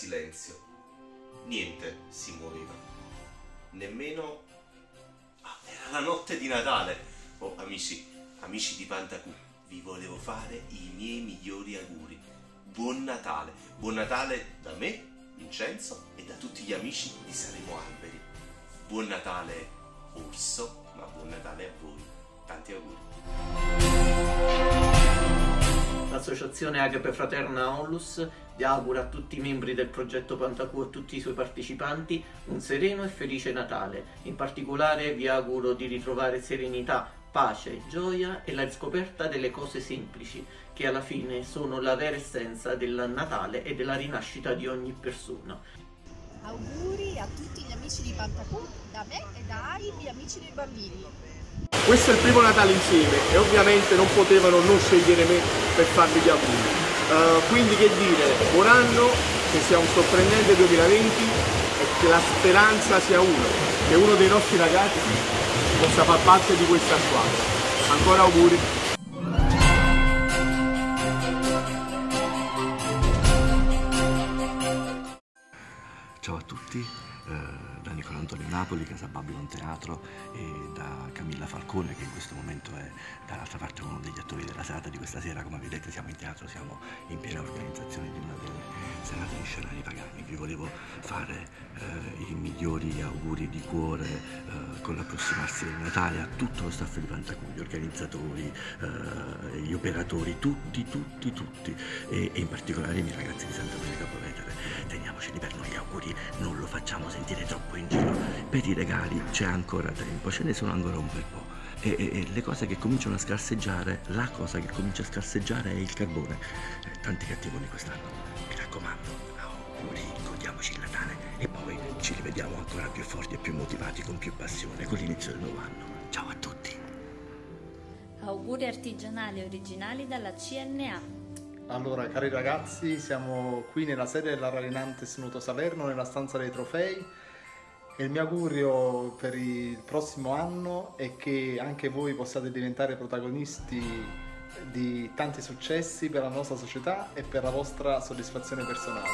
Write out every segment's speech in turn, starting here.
silenzio. Niente si muoveva. Nemmeno... era la notte di Natale. Oh, amici di Pantacù, vi volevo fare i miei migliori auguri. Buon Natale. Buon Natale da me, Vincenzo, e da tutti gli amici di Saremo Alberi. Buon Natale, Orso, ma buon Natale a voi. Tanti auguri. L'associazione Agape Fraterna Onlus vi augura a tutti i membri del progetto Pantacù e a tutti i suoi partecipanti un sereno e felice Natale. In particolare vi auguro di ritrovare serenità, pace, gioia e la riscoperta delle cose semplici, che alla fine sono la vera essenza del Natale e della rinascita di ogni persona. Auguri a tutti gli amici di Pantacù, da me e dai miei amici dei bambini. Questo è il primo Natale insieme e ovviamente non potevano non scegliere me per farvi gli auguri. Quindi che dire, buon anno, che sia un sorprendente 2020 e che la speranza sia che uno dei nostri ragazzi possa far parte di questa squadra. Ancora auguri! Ciao a tutti, da Nicola Antonio Napoli, Casa Babylon Teatro, e da Camilla Falcone, che in questo momento è dall'altra parte uno degli attori della serata di questa sera. Come vedete siamo in teatro, siamo in piena organizzazione di una delle serate di Scenari Pagani. Vi volevo fare i migliori auguri di cuore con l'approssimarsi del Natale a tutto lo staff di Pantacù, gli organizzatori, gli operatori, tutti e in particolare i miei ragazzi di Santa Maria Capua Vetere. Teniamoceli per noi gli auguri, non lo facciamo sentire troppo in giro. Per i regali c'è ancora tempo, ce ne sono ancora un bel po'. E le cose che cominciano a scarseggiare, la cosa che comincia a scarseggiare è il carbone. Tanti cattivoni quest'anno, mi raccomando, auguri, godiamoci il Natale e poi ci rivediamo ancora più forti e più motivati, con più passione, con l'inizio del nuovo anno. Ciao a tutti! Auguri artigianali e originali dalla CNA. Allora, cari ragazzi, siamo qui nella sede della Rarinantes Nuoto Salerno, nella stanza dei trofei, e il mio augurio per il prossimo anno è che anche voi possiate diventare protagonisti di tanti successi per la nostra società e per la vostra soddisfazione personale.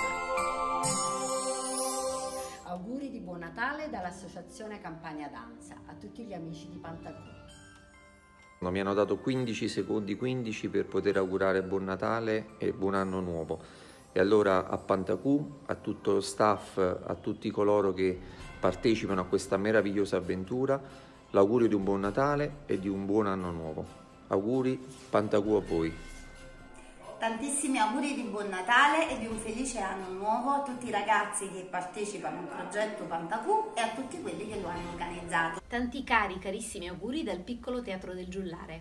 Auguri di buon Natale dall'associazione Campagna Danza a tutti gli amici di Pantacù. Mi hanno dato 15 secondi 15 per poter augurare buon Natale e buon anno nuovo. E allora a Pantacù, a tutto lo staff, a tutti coloro che partecipano a questa meravigliosa avventura, l'augurio di un buon Natale e di un buon anno nuovo. Auguri Pantacù a voi. Tantissimi auguri di buon Natale e di un felice anno nuovo a tutti i ragazzi che partecipano al progetto Pantacù e a tutti quelli che lo hanno organizzato. Tanti carissimi auguri dal piccolo Teatro del Giullare.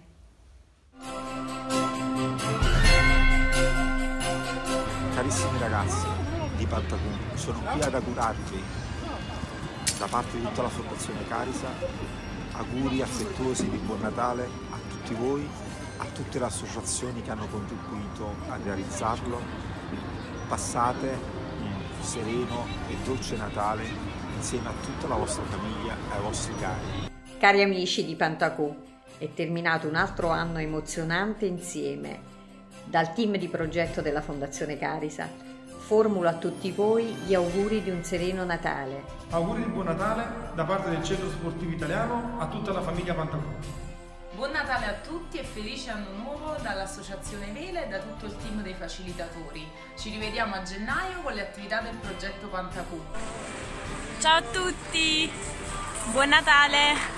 Carissimi ragazzi di Pantacù, sono qui ad augurarvi da parte di tutta la Fondazione Carisa auguri affettuosi di buon Natale a tutti voi, a tutte le associazioni che hanno contribuito a realizzarlo. Passate un sereno e dolce Natale insieme a tutta la vostra famiglia e ai vostri cari. Cari amici di Pantacù, è terminato un altro anno emozionante insieme. Dal team di progetto della Fondazione Carisa formulo a tutti voi gli auguri di un sereno Natale. Auguri di buon Natale da parte del Centro Sportivo Italiano a tutta la famiglia Pantacù. Buon Natale a tutti e felice anno nuovo dall'Associazione Vela e da tutto il team dei facilitatori. Ci rivediamo a gennaio con le attività del progetto Pantacù. Ciao a tutti, buon Natale!